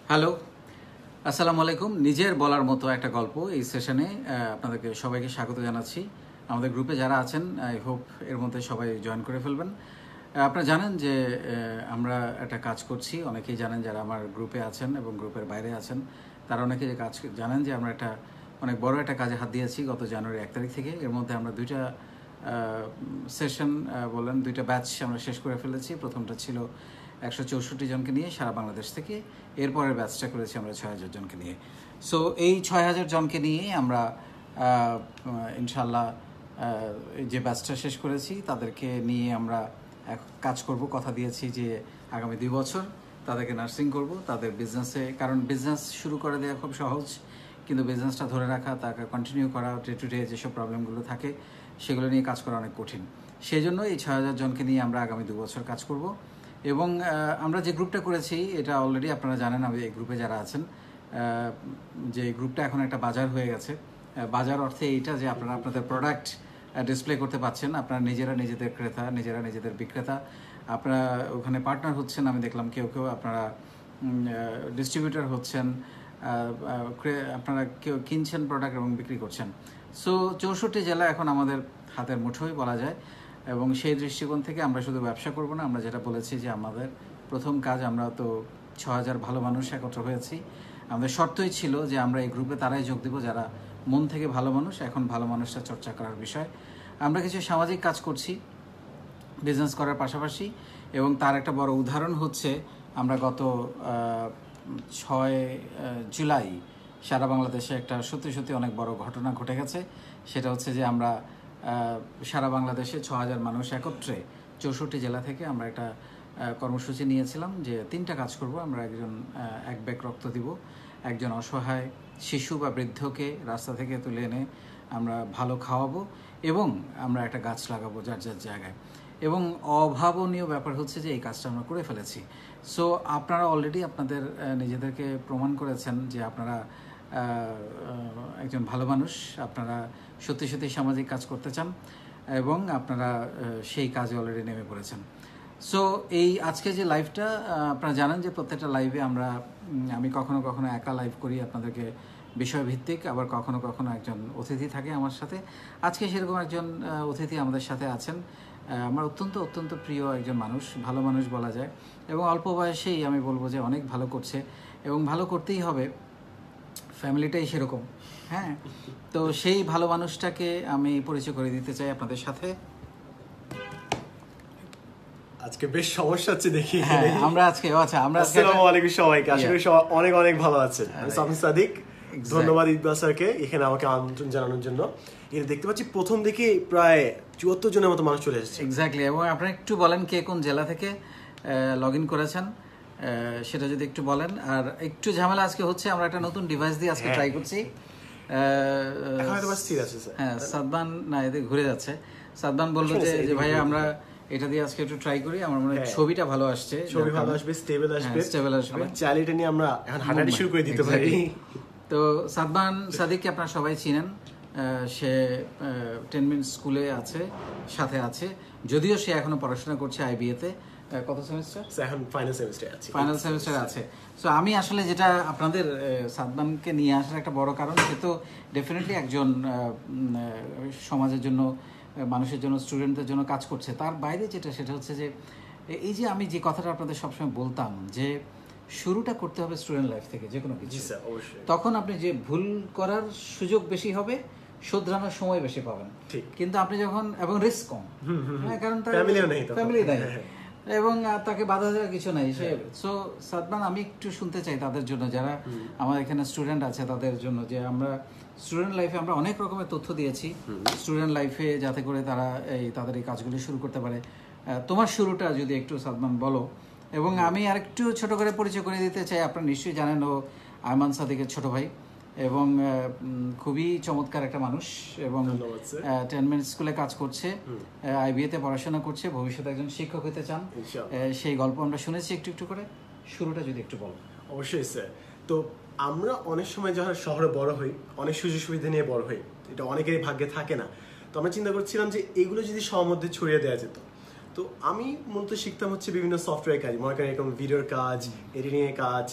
Hello, আসসালামু আলাইকুম। নিজের বলার মতো একটা গল্প এই সেশনে আপনাদেরকে সবাইকে স্বাগত জানাচ্ছি। আমাদের গ্রুপে যারা আছেন আই হোপ এর মধ্যে সবাই জয়েন করে ফেলবেন। আপনারা জানেন যে আমরা একটা কাজ করছি, অনেকেই জানেন যারা আমার গ্রুপে আছেন এবং গ্রুপের বাইরে আছেন তারা অনেকেই যে কাজ জানেন যে আমরা একটা অনেক বড় একটা কাজে হাত দিয়েছি গত জানুয়ারি 1 তারিখ থেকে। এর মধ্যে আমরা দুইটা সেশন বলেন দুইটা ব্যাচ আমরা শেষ করে ফেলেছি। প্রথমটা ছিল 164 জনকে নিয়ে সারা বাংলাদেশ থেকে, এরপরের ব্যাচটা করেছি আমরা 6000 জনকে নিয়ে। সো এই 6000 জনকে নিয়ে আমরা ইনশাল্লাহ যে ব্যাচটা শেষ করেছি তাদেরকে নিয়ে আমরা কাজ করব। কথা দিয়েছি যে আগামী 2 বছর তাদেরকে নার্সিং করব তাদের বিজনেসে, কারণ বিজনেস শুরু করে দেওয়া খুব সহজ, কিন্তু বিজনেসটা ধরে রাখা, তাকে কন্টিনিউ করা, ডে টু ডে যেসব প্রবলেমগুলো থাকে সেগুলো নিয়ে কাজ করা অনেক কঠিন। সেই জন্য এই 6000 জনকে নিয়ে আমরা আগামী 2 বছর কাজ করব। এবং আমরা যে গ্রুপটা করেছি এটা অলরেডি আপনারা জানেন, আমি এই গ্রুপে যারা আছেন যে গ্রুপটা এখন একটা বাজার হয়ে গেছে। বাজার অর্থে এইটা যে আপনারা আপনাদের প্রোডাক্ট ডিসপ্লে করতে পাচ্ছেন, আপনারা নিজেরা নিজেদের ক্রেতা, নিজেরা নিজেদের বিক্রেতা, আপনারা ওখানে পার্টনার হচ্ছেন। আমি দেখলাম কেউ কেউ আপনারা ডিস্ট্রিবিউটর হচ্ছেন, আপনারা কেউ কিনছেন প্রোডাক্ট এবং বিক্রি করছেন। সো 64 জেলা এখন আমাদের হাতের মুঠোয় বলা যায়। এবং সেই দৃষ্টিকোণ থেকে আমরা শুধু ব্যবসা করব না, আমরা যেটা বলেছি যে আমাদের প্রথম কাজ, আমরা তো 6000 ভালো মানুষ একত্র হয়েছি, আমাদের শর্তই ছিল যে আমরা এই গ্রুপে তারাই যোগ দেব যারা মন থেকে ভালো মানুষ। এখন ভালো মানুষটা চর্চা করার বিষয়। আমরা কিছু সামাজিক কাজ করছি বিজনেস করার পাশাপাশি, এবং তার একটা বড় উদাহরণ হচ্ছে আমরা গত 6 জুলাই সারা বাংলাদেশে একটা সত্যি অনেক বড় ঘটনা ঘটে গেছে। সেটা হচ্ছে যে আমরা সারা বাংলাদেশে 6000 মানুষ একত্রে 64 জেলা থেকে আমরা একটা কর্মসূচি নিয়েছিলাম যে 3টা কাজ করব। আমরা এক ব্যাগ রক্ত দিব, একজন অসহায় শিশু বা বৃদ্ধকে রাস্তা থেকে তুলে এনে আমরা ভালো খাওয়াবো, এবং আমরা একটা গাছ লাগাবো যার যার জায়গায়। এবং অভাবনীয় ব্যাপার হচ্ছে যে এই কাজটা আমরা করে ফেলেছি। সো আপনারা অলরেডি আপনাদের নিজেদেরকে প্রমাণ করেছেন যে আপনারা একজন ভালো মানুষ, আপনারা সত্যি সামাজিক কাজ করতে চান এবং আপনারা সেই কাজে অলরেডি নেমে পড়েছেন। সো এই আজকে যে লাইভটা আপনারা জানেন যে প্রত্যেকটা লাইভে আমি কখনো একা লাইভ করি আপনাদেরকে বিষয়ভিত্তিক, আবার কখনো একজন অতিথি থাকে আমার সাথে। আজকে সেরকম একজন অতিথি আমাদের সাথে আছেন, আমার অত্যন্ত প্রিয় একজন মানুষ, ভালো মানুষ বলা যায়, এবং অল্প বয়সেই আমি বলবো যে অনেক ভালো করছে এবং ভালো করতেই হবে, ফ্যামিলিটাই সেরকম। হ্যাঁ, তো সেই ভালো মানুষটাকে আমি পরিচয় করে দিতে চাই আপনাদের সাথে। আজকে বেশ সমস্যা হচ্ছে দেখি। হ্যাঁ, আমরা আজকে আসসালামু আলাইকুম সবাইকে, আশা করি সবাই অনেক ভালো আছেন। আমি সামিন সাদিক, ধন্যবাদ ইকবাল স্যারকে এখানে আমাকে আমন্ত্রণ জানানোর জন্য। এটা দেখতে পাচ্ছি প্রথম দিকে প্রায় 74 জনের মতো মানুষ চলে এসেছে। এক্স্যাক্টলি। এবং আপনারা একটু বলেন কে কোন জেলা থেকে লগ ইন করেছেন সেটা যদি একটু বলেন। আর একটু ঝামেলা আজকে হচ্ছে, আমরা একটা নতুন ডিভাইস দিয়ে আজকে ট্রাই করছি। হ্যাঁ, সাদমান না এদিকে ঘুরে যাচ্ছে। সাদমান বললো যে ভাইয়া আমরা এটা দিয়ে আজকে একটু ট্রাই করি, আমার মনে হয় ছবিটা ভালো আসছে, ছবি ভালো আসবে, স্টেবল আসবে। চাইলে নিয়ে আমরা এখন হাঁটাহাঁটি শুরু করে দিতে পারি। তো সাদমান সাদিককে আপনারা সবাই চিনেন, সে 10 মিনিট স্কুলে সাথে আছে, যদিও সে এখনো পড়াশোনা করছে আইবিএতে। কত সেমিস্টার? এখন ফাইনাল সেমিস্টার আছে। সো আমি আসলে যেটা আপনাদের সাদমানকে নিয়ে আসার একটা বড় কারণ, সে তো ডেফিনেটলি একজন সমাজের জন্য, মানুষের জন্য, স্টুডেন্টদের জন্য কাজ করছে। তার বাইরে সেটা হচ্ছে যে এই যে আমি যে কথাটা আপনাদের সবসময় বলতাম যে শুরুটা করতে হবে স্টুডেন্ট লাইফ থেকে, যে কোনো কিছু। তখন আপনি যে ভুল করার সুযোগ বেশি হবে, শোধরানোর সময় বেশি পাবেন। কিন্তু আপনি যখন, এবং রিস্ক কম, কারণ তার ফ্যামিলি নাই এবং তাকে বাধা দেওয়ার কিছু নাই। সো সাদমান, আমি একটু শুনতে চাই তাদের জন্য যারা আমার এখানে স্টুডেন্ট আছে, তাদের জন্য যে আমরা স্টুডেন্ট লাইফে আমরা অনেক রকমের তথ্য দিয়েছি স্টুডেন্ট লাইফে, যাতে করে তারা তাদের এই কাজগুলি শুরু করতে পারে। তোমার শুরুটা যদি একটু সাদমান বলো। এবং আমি আরেকটু ছোট করে পরিচয় করে দিতে চাই। আপনারা নিশ্চয়ই জানেন ও আয়মান সাদিকের ছোট ভাই, এবং খুবই চমৎকার একটা মানুষ, এবং 10 মিনিট স্কুলে কাজ করছে, আইবিএতে পড়াশোনা করছে, ভবিষ্যতে একজন শিক্ষক হতে চান। সেই গল্প আমরা শুনেছি একটু করে। শুরুটা যদি একটু বলো। অবশ্যই স্যার। তো আমরা অনেক সময় যখন শহরে বড় হই, অনেক সুযোগ সুবিধা নিয়ে বড় হই, এটা অনেকেরই ভাগ্যে থাকে না। তো আমরা চিন্তা করছিলাম যে এগুলো যদি সবার মধ্যে ছড়িয়ে দেওয়া যেত। তো আমি মূলত শিখতাম হচ্ছে বিভিন্ন সফটওয়্যার কাজ, মনে করেন এরকম ভিডিওর কাজ, এডিটিংয়ের কাজ। তো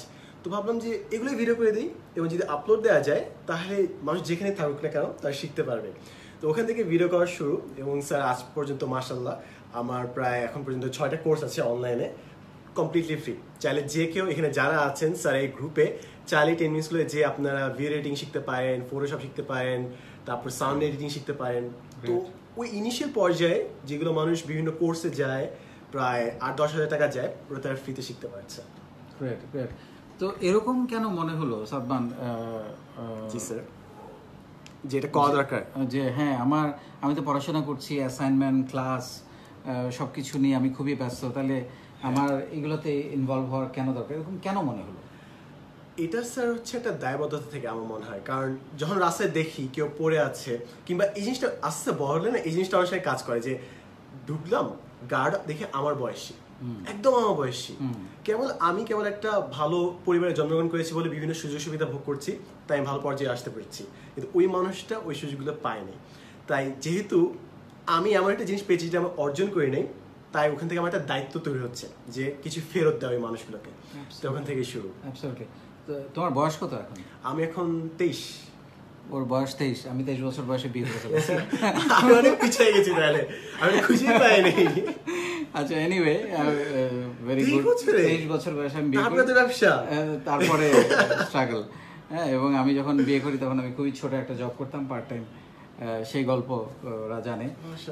তো ভাবলাম যে এগুলোই ভিডিও করে দিই, এবং যদি আপলোড দেওয়া যায় তাহলে মানুষ যেখানে থাকুক না কেন তারা শিখতে পারবে। তো ওখান থেকে ভিডিও করা শুরু, এবং স্যার আজ পর্যন্ত মাশাআল্লাহ আমার প্রায় এখন পর্যন্ত 6টা কোর্স আছে অনলাইনে, কমপ্লিটলি ফ্রি। চাইলে যে কেউ এখানে যারা আছেন স্যার এই গ্রুপে, চাইলে 10 মিনিটসগুলো যে আপনারা ভিডিও এডিটিং শিখতে পারেন, ফটোশপ শিখতে পারেন, তারপর সাউন্ড এডিটিং শিখতে পারেন। তো ওই ইনিশিয়াল পর্যায়ে যেগুলো মানুষ বিভিন্ন কোর্সে যায়, প্রায় 8-10 হাজার টাকা যায়, ওরা তারা ফ্রিতে শিখতে পারছে। Great great. তো এরকম কেন মনে হলো সাদমান জি স্যার, যেটা করা দরকার, যে হ্যাঁ আমি তো পড়াশোনা করছি, অ্যাসাইনমেন্ট, ক্লাস, সব কিছু নিয়ে আমি খুবই ব্যস্ত, তাহলে আমার এগুলোতে ইনভলভ হওয়ার কেন দরকার, এরকম কেন মনে হলো? এটা স্যার হচ্ছে একটা দায়বদ্ধতা থেকে আমার মনে হয়। কারণ যখন রাস্তায় দেখি কেউ পড়ে আছে, কিংবা এই জিনিসটা আস্তে বড় হলে না, এই জিনিসটা অনেক সময় কাজ করে যে ঢুকলাম গার্ড দেখে আমার বয়সী, একদম আমার বয়সী, কেবল একটা ভালো পরিবারে জন্মগ্রহণ করেছি বলে বিভিন্ন সুযোগ সুবিধা ভোগ করছি, তাই আমি ভালো পর্যায়ে আসতে পেরেছি, কিন্তু ওই মানুষটা ওই সুযোগগুলো পায়নি। তাই যেহেতু আমি এমন একটা জিনিস পেয়েছি যেটা আমি অর্জন করি নাই, তাই ওখান থেকে আমার একটা দায়িত্ব তৈরি হচ্ছে যে কিছু ফেরত দেওয়া ওই মানুষগুলোকে। তো ওখান থেকে শুরু। তোমার বয়স কত এখন? আমি এখন 23। ওর বয়স 23, আমি 23 বছর বয়সে বিয়ে করে ফেলেছি। আমি অনেক পিছিয়ে গেছি, তাহলে আমি খুঁজেই পাইনি। আচ্ছা, এনিওয়ে, ভেরি গুড। 23 বছর বয়সে আমি বিয়ে করি, ব্যবসা, তারপরে স্ট্রাগল। হ্যাঁ, এবং আমি যখন বিয়ে করি তখন আমি খুবই ছোট একটা জব করতাম, পার্ট টাইম, সেই গল্প ওরা জানে।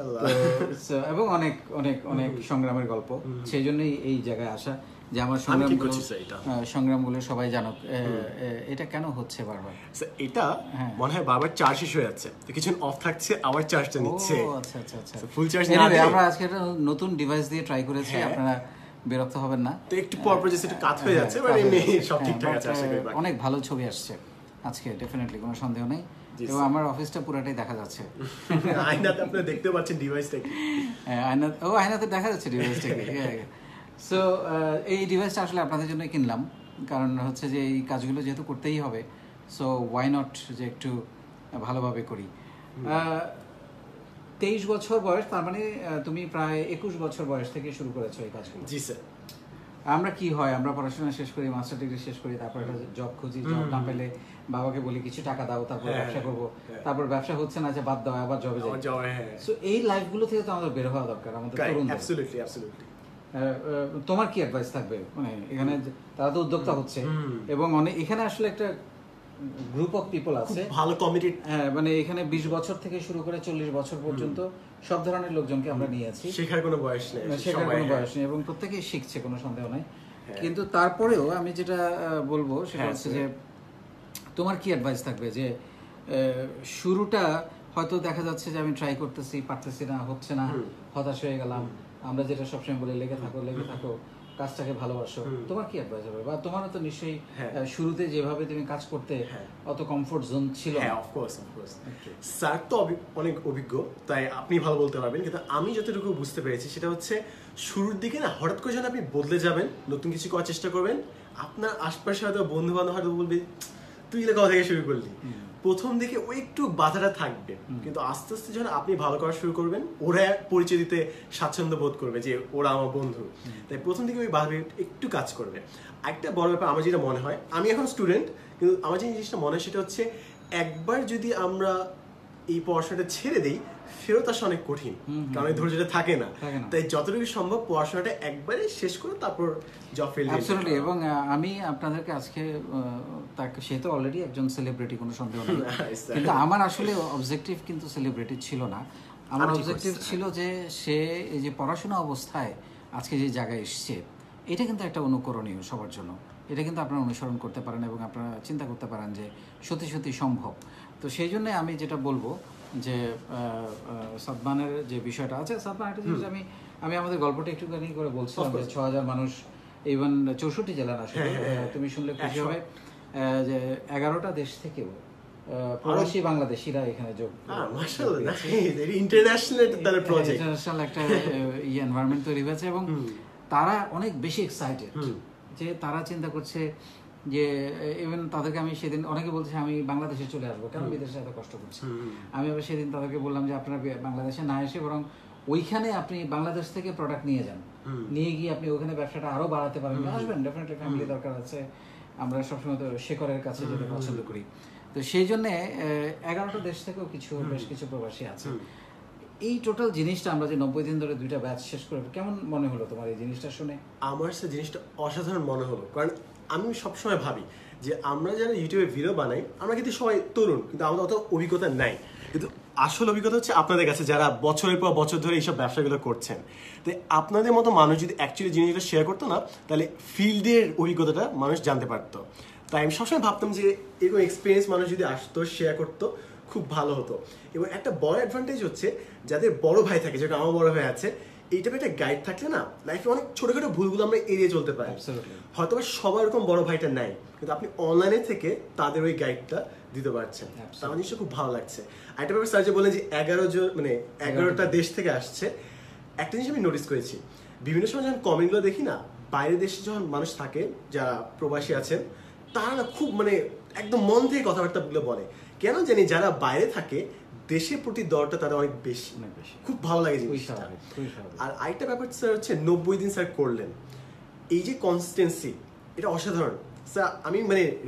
এবং অনেক অনেক অনেক সংগ্রামের গল্প, সেই জন্যই এই জায়গায় আসা, যে আমার সংগ্রামগুলো সবাই জানুক। এটা কেন হচ্ছে বারবার? এটা মনে হয় বারবার চার্জ শেষ হয়ে যাচ্ছে, তো কিছুক্ষণ অফ থাকছে, আবার চার্জটা নিচ্ছে। আচ্ছা আচ্ছা আচ্ছা, ফুল চার্জ আমরা আজকে একটা নতুন ডিভাইস দিয়ে ট্রাই করেছি, আপনারা বিরক্ত হবেন না। তো একটু পর পর যেটা কাজ হয়ে যাচ্ছে, মানে এমনি সব ঠিকঠাক আছে, আশা করি অনেক ভালো ছবি আসছে আজকে, ডেফিনেটলি, কোনো সন্দেহ নেই। এবং আমার অফিসটা পুরোটাই দেখা যাচ্ছে। আয়নাতে আপনারা দেখতে পাচ্ছেন ডিভাইসটা কি? আয়নাতে দেখা যাচ্ছে ডিভাইসটা কি। সো এই ডিভাইসটা আসলে আপনাদের জন্য কিনলাম, কারণ হচ্ছে যে এই কাজগুলো যেহেতু করতেই হবে, সো ওয়াই নট যে একটু ভালোভাবে করি। 23 বছর বয়স, তার মানে তুমি প্রায় 21 বছর বয়স থেকে শুরু করেছো এই কাজগুলো? জি স্যার। আমরা কি হয়, আমরা পড়াশোনা শেষ করি, মাস্টার ডিগ্রি শেষ করি, তারপর একটা জব খুঁজি, জব না পেলে বাবাকে বলি কিছু টাকা দাও, তারপর ব্যবসা করবো, তারপর ব্যবসা হচ্ছে না, যে বাদ দাও, আবার জবে যাই। সো এই লাইফগুলো থেকে তো আমাদের বের হওয়া দরকার, আমাদের তরুণদের। তোমার কি অ্যাডভাইস থাকবে? মানে এখানে তারা তো উদ্যোক্তা হচ্ছে, এবং অনেক এখানে আসলে একটা গ্রুপ অফ পিপল আছে, ভালো কমিটি। হ্যাঁ, মানে এখানে 20 বছর থেকে শুরু করে 40 বছর পর্যন্ত সব ধরনের লোকজনকে আমরা নিয়ে আছি। শেখার কোনো বয়স নেই, এবং প্রত্যেকেই শিখছে, কোনো সন্দেহ নাই। কিন্তু তারপরেও আমি যেটা বলবো সেটা হচ্ছে যে তোমার কি অ্যাডভাইস থাকবে, যে শুরুটা হয়তো দেখা যাচ্ছে যে আমি ট্রাই করতেছি, পারতেছি না, হচ্ছে না, হতাশ হয়ে গেলাম। আমরা যেটা সবসময় বলি, লেগে থাকো, কাজটাকে ভালোবাসো। তোমার কি অ্যাডভাইস হবে? বা তোমারও তো নিশ্চয়ই শুরুতে যেভাবে তুমি কাজ করতে অত কমফোর্ট জোন ছিল। হ্যাঁ, অফকোর্স। স্যার তো অনেক অভিজ্ঞ, তাই আপনি ভালো বলতে পারবেন, কিন্তু আমি যতটুকু বুঝতে পেরেছি সেটা হচ্ছে শুরুর দিকে না হঠাৎ করে যখন আপনি বদলে যাবেন, নতুন কিছু করার চেষ্টা করবেন, আপনার আশপাশে হয়তো বন্ধু বান্ধব হয়তো বলবে তুই এগুলো কথা থেকে শুরু করলি। প্রথম দিকে ওই একটু বাধাটা থাকবে, কিন্তু আস্তে আস্তে যখন আপনি ভালো করা শুরু করবেন, ওরা পরিচয় দিতে স্বাচ্ছন্দ্য বোধ করবে যে ওরা আমার বন্ধু। তাই প্রথম দিকে ওই বাধা একটু কাজ করবে। একটা বড় ব্যাপার আমার যেটা মনে হয়, আমি এখন স্টুডেন্ট, কিন্তু আমার যে জিনিসটা মনে হয় সেটা হচ্ছে একবার যদি আমরা এই পড়াশোনাটা ছেড়ে দিই, ফেরত আসা অনেক কঠিন, কারণ এই ধৈর্যটা থাকে না। তাই যতটুকু সম্ভব পড়াশোনাটা একবারে শেষ করে তারপর জব ফিল্ডে। অ্যাবসলিউটলি। এবং আমি আপনাদেরকে আজকে, তাকে সে তো অলরেডি একজন সেলিব্রিটি, কোনো সন্দেহ নেই, কিন্তু আমার আসলে অবজেক্টিভ কিন্তু সেলিব্রিটি ছিল না। আমার অবজেক্টিভ ছিল যে সে এই যে পড়াশোনা অবস্থায় আজকে যে জায়গায় এসছে, এটা কিন্তু একটা অনুকরণীয় সবার জন্য। এটা কিন্তু আপনারা অনুসরণ করতে পারেন এবং আপনারা চিন্তা করতে পারেন যে সত্যি সত্যি সম্ভব। তো সেই জন্য আমি যেটা বলবো যে সাদমানের যে বিষয়টা আছে, সাদমান একটা জিনিস আমি আমাদের গল্পটা একটুখানি করে বলছিলাম যে 6000 মানুষ, ইভেন 64 জেলার আসলে, তুমি শুনলে খুশি হবে যে 11টা দেশ থেকেও প্রবাসী বাংলাদেশিরা এখানে যোগ, ইন্টারন্যাশনাল একটা এনভায়রনমেন্ট তৈরি হয়েছে, এবং তারা অনেক বেশি এক্সাইটেড, যে তারা চিন্তা করছে যে ইভেন তাদেরকে আমি সেদিন, অনেকে বলছে আমি বাংলাদেশে চলে আসবো, কেন বিদেশে এত কষ্ট করছি। আমি আবার সেদিন তাদেরকে বললাম যে আপনারা বাংলাদেশে না এসে বরং ওইখানে আপনি বাংলাদেশ থেকে প্রোডাক্ট নিয়ে যান, নিয়ে গিয়ে আপনি ওখানে ব্যবসাটা আরো বাড়াতে পারেন, আসবেন, ডেফিনেটলি ফ্যামিলি দরকার আছে, আমরা সবসময় তো শেখরের কাছে যেতে পছন্দ করি। তো সেই জন্যে 11টা দেশ থেকেও বেশ কিছু প্রবাসী আছে। এই টোটাল জিনিসটা আমরা যে 90 দিন ধরে 2টা ব্যাচ শেষ করে, কেমন মনে হলো তোমার এই জিনিসটা শুনে? আমার সে জিনিসটা অসাধারণ মনে হলো, কারণ আমি সবসময় ভাবি যে আমরা যারা ইউটিউবে ভিডিও বানাই আমরা কিন্তু সবাই তরুণ, কিন্তু আমাদের অত অভিজ্ঞতা নাই, কিন্তু আসল অভিজ্ঞতা হচ্ছে আপনাদের কাছে যারা বছরের পর বছর ধরে এইসব ব্যবসাগুলো করছেন। তো আপনাদের মতো মানুষ যদি অ্যাকচুয়ালি জিনিসগুলো শেয়ার করতো না, তাহলে ফিল্ডের অভিজ্ঞতাটা মানুষ জানতে পারতো। তাই আমি সবসময় ভাবতাম যে এরকম এক্সপিরিয়েন্স মানুষ যদি আসতো, শেয়ার করতো, খুব ভালো হতো। এবং একটা বড় অ্যাডভান্টেজ হচ্ছে যাদের বড় ভাই থাকে, যেটা আমার বড় ভাই আছে, এইটা একটা গাইড থাকলে না লাইফে অনেক ছোটখাটো ভুলগুলো আমরা এড়িয়ে চলতে পারি। হয়তো সবার এরকম বড় ভাইটা নাই, কিন্তু আপনি অনলাইনে থেকে তাদের ওই গাইডটা দিতে পারছেন। আমার জিনিসটা খুব ভালো লাগছে। একটা ব্যাপার স্যার যে বললেন যে 11টা দেশ থেকে আসছে, একটা জিনিস আমি নোটিস করেছি, বিভিন্ন সময় যখন কমেন্টগুলো দেখি না, বাইরের দেশে যখন মানুষ থাকে যারা প্রবাসী আছেন, তারা না খুব একদম মন থেকে কথাবার্তাগুলো বলে। কেন জানি যারা বাইরে থাকে দেশের প্রতি দরটা তারা অনেক বেশি। খুব ভালো লাগে জিনিসটা। আর আরেকটা ব্যাপার স্যার হচ্ছে 90 দিন স্যার করলেন, এই যে কনসিস্টেন্সি, এটা অসাধারণ স্যার। আমি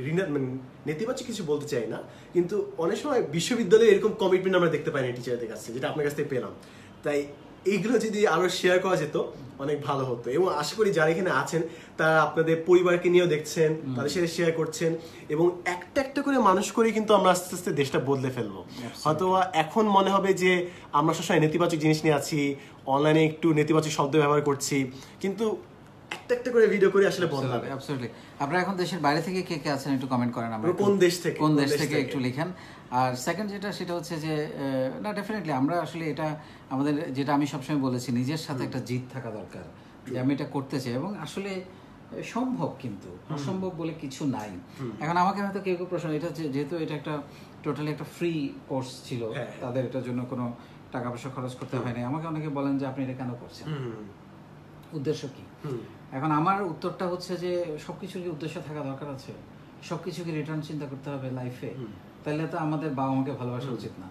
নেতিবাচক কিছু বলতে চাই না, কিন্তু অনেক সময় বিশ্ববিদ্যালয়ে এরকম কমিটমেন্ট আমরা দেখতে পাই না টিচারদের কাছে, যেটা আপনার কাছ থেকে পেলাম। তাই এইগুলো যদি আরো শেয়ার করা যেত অনেক ভালো হতো। এবং আশা করি যারা এখানে আছেন তারা আপনাদের পরিবারকে নিয়েও দেখছেন, তাদের সাথে শেয়ার করছেন, এবং একটা একটা করে মানুষ করে কিন্তু আমরা আস্তে আস্তে দেশটা বদলে ফেলবো। হয়তো এখন মনে হবে যে আমরা সবসময় নেতিবাচক জিনিস নিয়ে আছি, অনলাইনে একটু নেতিবাচক শব্দ ব্যবহার করছি, কিন্তু একটা একটা করে ভিডিও করে আসলে বদলাবে। অ্যাবসলিউটলি। আপনারা এখন দেশের বাইরে থেকে কে কে আছেন একটু কমেন্ট করেন, আমরা কোন দেশ থেকে একটু লিখেন। আর সেকেন্ড সেটা হচ্ছে যে না, ডেফিনেটলি আমরা আসলে এটা আমাদের, যেটা আমি সবসময় বলেছি, নিজের সাথে একটা জিদ থাকা দরকার যে আমি এটা করতে চাই, এবং আসলে সম্ভব, কিন্তু অসম্ভব বলে কিছু নাই। এখন আমাকে হয়তো কেউ প্রশ্ন, এটা যেহেতু এটা একটা টোটালি একটা ফ্রি কোর্স ছিল, তাদের এটার জন্য কোনো টাকা পয়সা খরচ করতে হয়নি, আমাকে অনেকে বলেন যে আপনি এটা কেন করছেন, উদ্দেশ্য কি? এখন আমার উত্তরটা হচ্ছে যে সবকিছুর কি উদ্দেশ্য থাকা দরকার আছে? সবকিছু কি রিটার্ন চিন্তা করতে হবে লাইফে? তাহলে তো আমাদের বাবা মাকে ভালোবাসা উচিত না?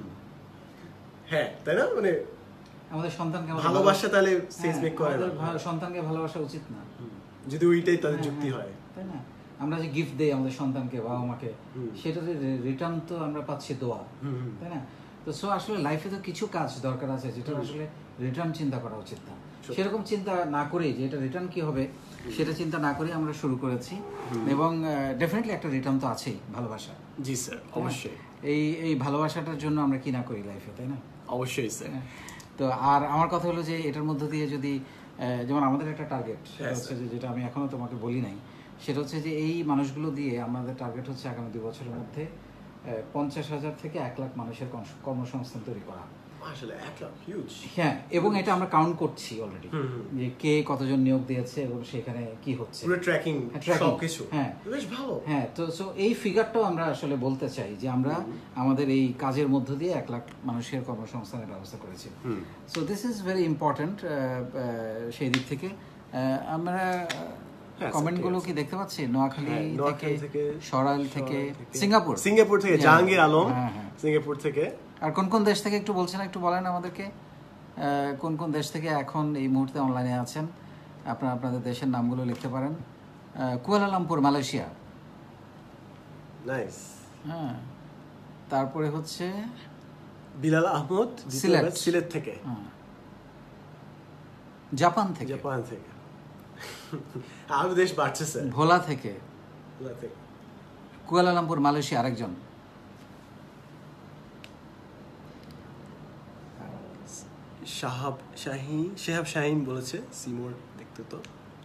হ্যাঁ, তাই না? আমাদের সন্তানকে ভালোবাসা তাহলে সেন্স মেক করে না, সন্তানকে ভালোবাসা উচিত না যদি ওইটাই তাদের যুক্তি হয়, তাই না? আমরা যে গিফট দেই আমাদের সন্তানকে, বাবা মাকে, সেটা রিটার্ন তো আমরা পাচ্ছি দোয়া, তাই না? তো সো আসলে লাইফে তো কিছু কাজ দরকার আছে যেটা আসলে রিটার্ন চিন্তা করা উচিত না। সেরকম চিন্তা না করেই যে এটা রিটার্ন কি হবে সেটা চিন্তা না করেই আমরা শুরু করেছি, এবং ডেফিনেটলি একটা রিটার্ন তো আছেই, ভালোবাসা। জি স্যার, অবশ্যই। এই ভালোবাসাটার জন্য আমরা কি না করি লাইফে, তাই না? অবশ্যই স্যার। তো আর আমার কথা হলো যে এটার মধ্য দিয়ে যদি, যেমন আমাদের একটা টার্গেট, সেটা হচ্ছে যে, যেটা আমি এখনো তোমাকে বলি নাই, সেটা হচ্ছে যে এই মানুষগুলো দিয়ে আমাদের টার্গেট হচ্ছে আগামী 2 বছরের মধ্যে 50,000 থেকে 1 লাখ মানুষের কর্মসংস্থান তৈরি করা। আসলে 1 লাখ হিউজ। হ্যাঁ, এবং এটা আমরা কাউন্ট করছি অলরেডি, যে কে কতজন নিয়োগ দিয়েছে এবং সেখানে কি হচ্ছে, পুরো ট্র্যাকিং সবকিছু। হ্যাঁ, বেশ ভালো। হ্যাঁ, তো সো এই ফিগারটাও আমরা আসলে বলতে চাই যে আমরা আমাদের এই কাজের মধ্য দিয়ে 1 লাখ মানুষের কর্মসংস্থানের ব্যবস্থা করেছি। So this is very important. সেই দিক থেকে আমরা কমেন্টগুলো কি দেখতে পাচ্ছি? নোয়াখালী থেকে, সরাইল থেকে, সিঙ্গাপুর থেকে জাহাঙ্গীর আলম, সিঙ্গাপুর থেকে। আর কোন কোন দেশ থেকে একটু বলছেন, একটু বলেন আমাদেরকে, কোন কোন দেশ থেকে এখন এই মুহূর্তে অনলাইনে আছেন? আপনারা আপনাদের দেশের নামগুলো লিখতে পারেন। Kuala Lumpur, Malaysia. নাইস। হ্যাঁ, তারপরে হচ্ছে বিলাল আহমদ, সিলেট থেকে। জাপান থেকে। আরো দেশ বাড়ছে স্যার। ভোলা থেকে। কুয়ালালামপুর, মালয়েশিয়া আরেকজন। শাহাব শাহিন বলেছে সিমোর দেখতে। তো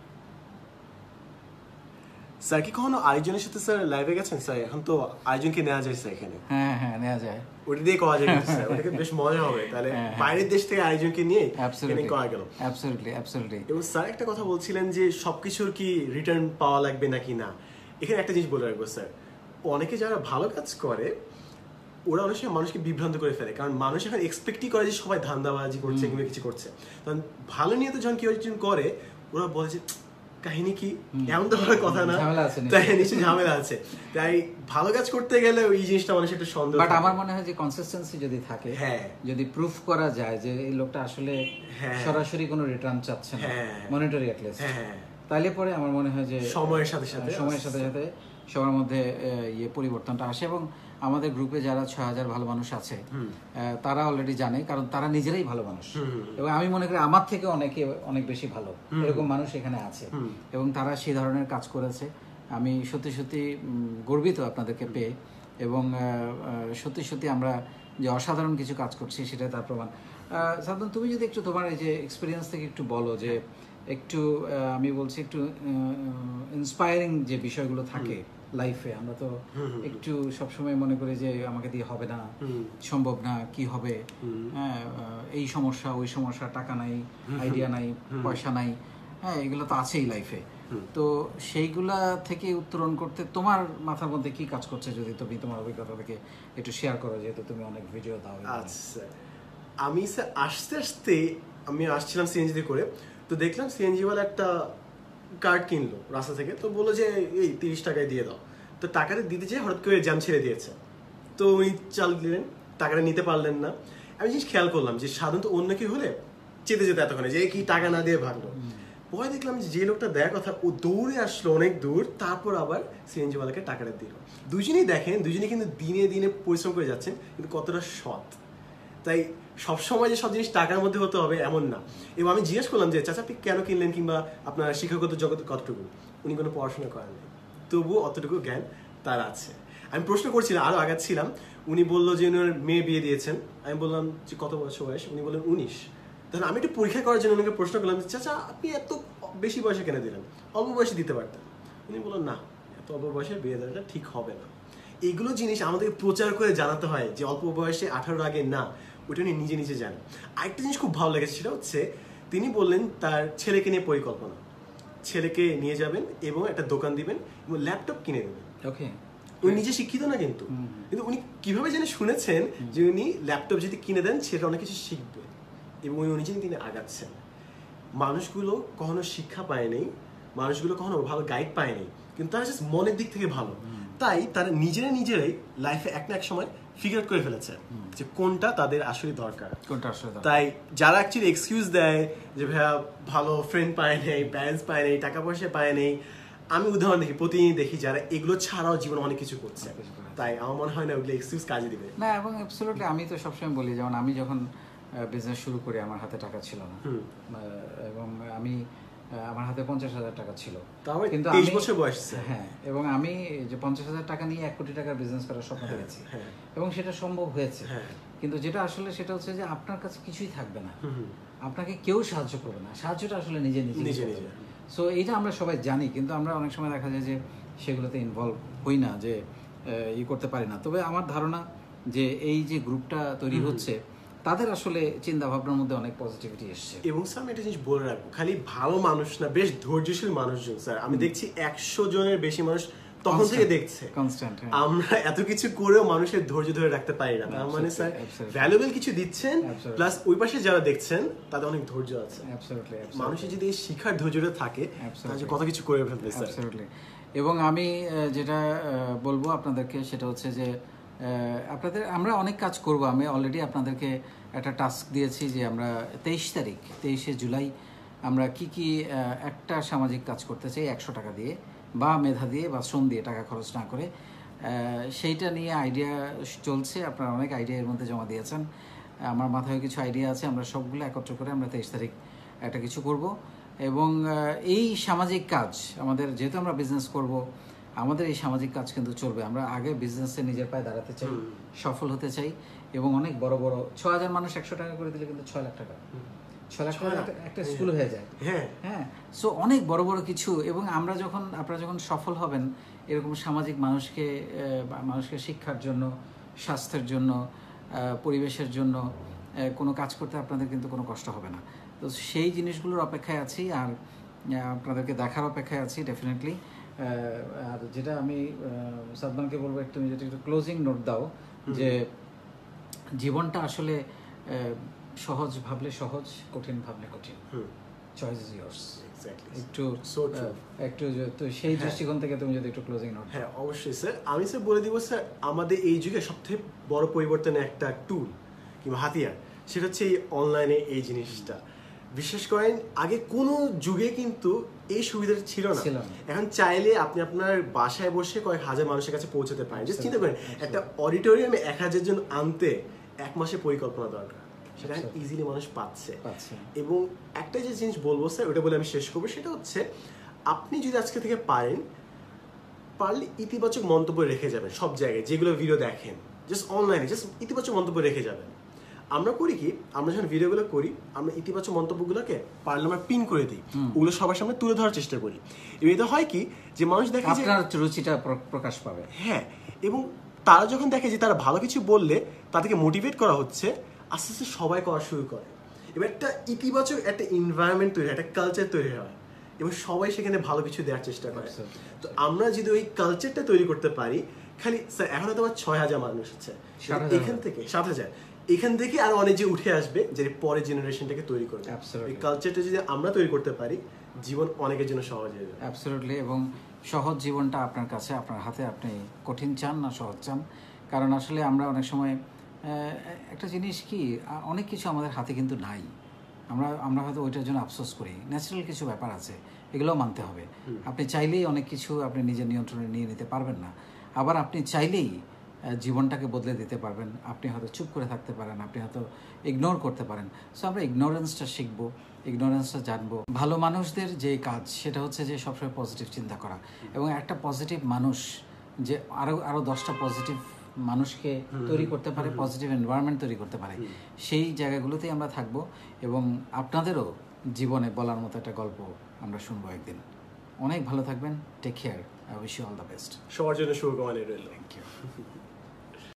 স্যার কি কখনো আরেকজনের সাথে স্যার লাইভে গেছেন স্যার? এখন তো আরেকজনকে নেওয়া যায় স্যার এখানে। হ্যাঁ, নেওয়া যায়। ওটা দিয়ে করা যায় স্যার, ওটাকে বেশ মজা হবে। তাহলে বাইরের দেশ থেকে আরেকজনকে নিয়ে করা গেল। অ্যাবসলিউটলি। এবং স্যার একটা কথা বলছিলেন যে সবকিছুর কি রিটার্ন পাওয়া লাগবে নাকি না। এখানে একটা জিনিস বলে রাখবো স্যার, অনেকে যারা ভালো কাজ করে ওরা অনেক সময় মানুষকে বিভ্রান্ত করে ফেলে, কারণ মানুষ এখন এক্সপেক্টই করে যে সবাই ধান্দাবাজি করছে, কিংবা কিছু করছে। তখন ভালো নিয়ে তো যখন কেউ করে, ওরা বলে যে কাহিনী কি, এমন তো ভালো কথা না, তাই নিশ্চয়ই ঝামেলা আছে। তাই ভালো কাজ করতে গেলে ওই জিনিসটা মানুষ একটা সন্দেহ। বাট আমার মনে হয় যে কনসিস্টেন্সি যদি থাকে, যদি প্রুফ করা যায় যে এই লোকটা আসলে সরাসরি কোনো রিটার্ন চাচ্ছে না, মনিটারি অ্যাট লিস্ট, তাইলে পরে আমার মনে হয় যে সময়ের সাথে সাথে সবার মধ্যে পরিবর্তনটা আসে। এবং আমাদের গ্রুপে যারা 6,000 ভালো মানুষ আছে তারা অলরেডি জানে, কারণ তারা নিজেরাই ভালো মানুষ। এবং আমি মনে করি আমার থেকে অনেক বেশি ভালো এরকম মানুষ এখানে আছে, এবং তারা সেই ধরনের কাজ করেছে। আমি সত্যি সত্যি গর্বিত আপনাদেরকে পেয়ে, এবং সত্যি সত্যি আমরা যে অসাধারণ কিছু কাজ করছি সেটা তার প্রমাণ। সাদমান, তুমি যদি একটু তোমার এই যে এক্সপিরিয়েন্স থেকে একটু বলো, যে একটু আমি বলছি একটু ইন্সপায়ারিং যে বিষয়গুলো থাকে লাইফে, আমরা তো একটু সবসময় মনে করি যে আমাকে দিয়ে হবে না, সম্ভব না, কি হবে, হ্যাঁ, এই সমস্যা ওই সমস্যা, টাকা নাই, আইডিয়া নাই, পয়সা নাই, হ্যাঁ, এগুলো তো আছেই লাইফে। তো সেইগুলা থেকে উত্তরণ করতে তোমার মাথার মধ্যে কি কাজ করছে, যদি তুমি তোমার অভিজ্ঞতা থেকে একটু শেয়ার করো, যেহেতু তুমি অনেক ভিডিও দাও। আচ্ছা, আমি স্যার আস্তে আস্তে আমি আসছিলাম সিএনজি করে, তো দেখলাম সিএনজিওয়ালা একটা কার্ড কিনলো রাস্তা থেকে, তো বললো যে এই 30 টাকায় দিয়ে দাও। তো টাকাটা দিতে চেয়ে হঠাৎ করে জ্যাম ছেড়ে দিয়েছে, তো উনি চাল দিলেন, টাকাটা নিতে পারলেন না। আমি জিনিস খেয়াল করলাম যে সাধারণত অন্য কি হলে চেতে যেতে এতক্ষণে যে কি টাকা না দিয়ে ভাগলো, পরে দেখলাম যে লোকটা দেয় কথা, ও দৌড়ে আসলো অনেক দূর, তারপর আবার সিএনজিওয়ালাকে টাকাটা দিল। দুজনেই দেখেন, দুজনেই কিন্তু দিনে দিনে পরিশ্রম করে যাচ্ছেন, কিন্তু কতটা সৎ। তাই সবসময় যে সব জিনিস টাকার মধ্যে হতে হবে এমন না। এবং আমি জিজ্ঞেস করলাম যে চাচা আপনি কেন কিনলেন, কিংবা আপনার শিক্ষাগত জগৎ কতটুকু। উনি কোনো পড়াশোনা করেন নাই, তবুও অতটুকু জ্ঞান তার আছে। আমি প্রশ্ন করছিলাম, আরও আগাচ্ছিলাম, উনি বললো যে উনি মেয়ে বিয়ে দিয়েছেন। আমি বললাম যে কত বছর বয়স, উনি বললেন 19। তখন আমি একটু পরীক্ষা করার জন্য ওনাকে প্রশ্ন করলাম, চাচা আপনি এত বেশি বয়সে কেন দিলেন, অল্প বয়সে দিতে পারতেন। উনি বললেন না, এত অল্প বয়সে বিয়ে দেওয়াটা ঠিক হবে না। এইগুলো জিনিস আমাদেরকে প্রচার করে জানাতে হয় যে অল্প বয়সে 18 আগে না, ওইটা উনি নিজে নিজে জানেন। আরেকটা জিনিস খুব ভালো লেগেছে, সেটা হচ্ছে তিনি বললেন তার ছেলেকে নিয়ে পরিকল্পনা, ছেলেকে নিয়ে যাবেন এবং একটা দোকান দিবেন এবং ল্যাপটপ কিনে দেবেন। ওকে, উনি নিজে শিক্ষিত না, কিন্তু উনি কিভাবে যেন শুনেছেন যে উনি ল্যাপটপ যদি কিনে দেন সেটা অনেক কিছু শিখবে, এবং উনি নিজে তিনি আগাচ্ছেন। মানুষগুলো কখনো শিক্ষা পায়নি, মানুষগুলো কখনো ভালো গাইড পায়নি, কিন্তু তারা জাস্ট মনের দিক থেকে ভালো। তাই তারা নিজেরাই লাইফে এক না এক সময় ফিগার আউট করে ফেলেছে যে কোনটা তাদের আসলে দরকার, কোনটা আসলে দরকার। তাই যারা অ্যাকচুয়ালি এক্সকিউজ দেয় যে ভাইয়া ভালো ফ্রেন্ড পায় নেই, প্যারেন্টস পায় নেই, টাকা পয়সা পায় নেই, আমি উদাহরণ দেখি, প্রতিদিন দেখি যারা এগুলো ছাড়াও জীবনে অনেক কিছু করছে। তাই আমার মনে হয় না ওগুলো এক্সকিউজ কাজে দিবে না। এবং অ্যাবসলিউটলি আমি তো সবসময় বলি, যেমন আমি যখন বিজনেস শুরু করি আমার হাতে টাকা ছিল না, এবং আমি আমার হাতে 50,000 টাকা ছিল, কিন্তু 23 বছর বয়স। হ্যাঁ, এবং আমি যে 50,000 টাকা নিয়ে 1 কোটি টাকার বিজনেস করার স্বপ্ন দেখেছি, এবং সেটা সম্ভব হয়েছে। কিন্তু যেটা আসলে সেটা হচ্ছে যে আপনার কাছে কিছুই থাকবে না, আপনাকে কেউ সাহায্য করবে না, সাহায্যটা আসলে নিজে নিজে। সো এইটা আমরা সবাই জানি, কিন্তু আমরা অনেক সময় দেখা যায় যে সেগুলোতে ইনভলভ হই না, যে করতে পারি না। তবে আমার ধারণা যে এই যে গ্রুপটা তৈরি হচ্ছে, তাদের আসলে চিন্তা ভাবনার মধ্যে অনেক পজিটিভিটি এসছে। এবং স্যার আমি একটা জিনিস বলে রাখবো, খালি ভালো মানুষ না, বেশ ধৈর্যশীল মানুষজন স্যার। আমি দেখছি 100 জনের বেশি মানুষ তখন থেকে দেখছে। আমরা এত কিছু করেও মানুষের ধৈর্য ধরে রাখতে পারি না, তার মানে স্যার ভ্যালুয়েবল কিছু দিচ্ছেন, প্লাস ওই পাশে যারা দেখছেন তাদের অনেক ধৈর্য আছে। মানুষের যদি এই শিখার ধৈর্যটা থাকে তাহলে কত কিছু করে ফেলবে স্যার। এবং আমি যেটা বলবো আপনাদেরকে সেটা হচ্ছে যে আমরা অনেক কাজ করব। আমি অলরেডি আপনাদেরকে একটা টাস্ক দিয়েছি যে আমরা 23 জুলাই আমরা কি একটা সামাজিক কাজ করতে চাই 100 টাকা দিয়ে, বা মেধা দিয়ে, বা শ্রম দিয়ে, টাকা খরচ না করে। সেইটা নিয়ে আইডিয়া চলছে। আপনারা অনেক আইডিয়া এর মধ্যে জমা দিয়েছেন, আমার মাথায় কিছু আইডিয়া আছে। আমরা সবগুলো একত্র করে আমরা 23 তারিখ একটা কিছু করব। এবং এই সামাজিক কাজ আমাদের, যেহেতু আমরা বিজনেস করব, আমাদের এই সামাজিক কাজ কিন্তু চলবে। আমরা আগে বিজনেসে নিজের পায়ে দাঁড়াতে চাই, সফল হতে চাই, এবং অনেক বড় 6,000 মানুষ 100 টাকা করে দিলে কিন্তু 6 লাখ টাকা, 6 লাখ টাকা একটা স্কুল হয়ে যায়। হ্যাঁ, সো অনেক বড় কিছু। এবং আপনারা যখন সফল হবেন, এরকম সামাজিক মানুষকে শিক্ষার জন্য, স্বাস্থ্যের জন্য, পরিবেশের জন্য কোনো কাজ করতে আপনাদের কিন্তু কোনো কষ্ট হবে না। তো সেই জিনিসগুলোর অপেক্ষায় আছি, আর আপনাদেরকে দেখার অপেক্ষায় আছি ডেফিনেটলি। আর যেটা আমি সাদমানকে বলবো, তুমি যেটা একটু ক্লোজিং নোট দাও, যে জীবনটা আসলে সহজ ভাবলে সহজ, কঠিন ভাবলে কঠিন। Choice is yours. একটু তো সেই দৃষ্টিকোণ থেকে তুমি যদি একটু ক্লোজিং নোট। হ্যাঁ, অবশ্যই স্যার। আমি স্যার বলে দিব স্যার, আমাদের এই যুগে সবথেকে বড় পরিবর্তনের একটা টুল কিংবা হাতিয়ার, সেটা হচ্ছে এই অনলাইনে এই জিনিসটা। বিশেষ করেন আগে কোনো যুগে কিন্তু এই সুবিধাটা ছিল না। এখন চাইলে আপনি আপনার বাসায় বসে কয়েক হাজার মানুষের কাছে পৌঁছাতে পারেন। জাস্ট চিন্তা করেন একটা অডিটোরিয়ামে 1000 জন আনতে 1 মাসের পরিকল্পনা দরকার, সেটা ইজিলি মানুষ পাচ্ছে। এবং একটা যে জিনিস বলবো স্যার, ওটা বলে আমি শেষ করবো, সেটা হচ্ছে আপনি যদি আজকে থেকে পারলে ইতিবাচক মন্তব্য রেখে যাবেন সব জায়গায়, যেগুলো ভিডিও দেখেন জাস্ট অনলাইনে জাস্ট ইতিবাচক মন্তব্য রেখে যাবেন। আমরা করি কি, আমরা যখন ভিডিওগুলো করি আমরা ইতিবাচক মন্তব্যগুলোকে পারলে আমরা পিন করে দিই, ওগুলো সবার সামনে তুলে ধরার চেষ্টা করি। এবং এটা হয় কি যে মানুষ দেখে যে আপনার রুচিটা প্রকাশ পাবে। হ্যাঁ, এবং তারা যখন দেখে যে তারা ভালো কিছু বললে তাদেরকে মোটিভেট করা হচ্ছে, আস্তে আস্তে সবাই করা শুরু করে। এবার একটা ইতিবাচক একটা এনভায়রনমেন্ট তৈরি হয়, একটা কালচার তৈরি হয় এবং সবাই সেখানে ভালো কিছু দেওয়ার চেষ্টা করে। তো আমরা যদি ওই কালচারটা তৈরি করতে পারি, খালি স্যার এখন হয়তো 6000 মানুষ হচ্ছে, এখান থেকে 7000, এখান থেকে আর অনেক যে উঠে আসবে যে পরের জেনারেশনটাকে তৈরি করবে। এই কালচারটা যদি আমরা তৈরি করতে পারি, জীবন অনেকের জন্য সহজ হয়ে যাবে। অ্যাবসলিউটলি। এবং সহজ জীবনটা আপনার কাছে, আপনার হাতে। আপনি কঠিন চান না সহজ চান? কারণ আসলে আমরা অনেক সময় একটা জিনিস কি, অনেক কিছু আমাদের হাতে কিন্তু নাই, আমরা হয়তো ওইটার জন্য আফসোস করি। ন্যাচারাল কিছু ব্যাপার আছে, এগুলোও মানতে হবে। আপনি চাইলেই অনেক কিছু আপনি নিজের নিয়ন্ত্রণে নিয়ে নিতে পারবেন না, আবার আপনি চাইলেই জীবনটাকে বদলে দিতে পারবেন। আপনি হয়তো চুপ করে থাকতে পারেন, আপনি হয়তো ইগনোর করতে পারেন। সো আমরা ইগনোরেন্সটা শিখবো, ইগনোরেন্সটা জানবো। ভালো মানুষদের যে কাজ সেটা হচ্ছে যে সবসময় পজিটিভ চিন্তা করা, এবং একটা পজিটিভ মানুষ যে আরও 10টা পজিটিভ মানুষকে তৈরি করতে পারে, পজিটিভ এনভায়রনমেন্ট তৈরি করতে পারে, সেই জায়গাগুলোতেই আমরা থাকবো। এবং আপনাদেরও জীবনে বলার মতো একটা গল্প আমরা শুনবো একদিন। অনেক ভালো থাকবেন, take care, I wish you all the best. সবার জন্য শুভকামনা রইল। Thank you.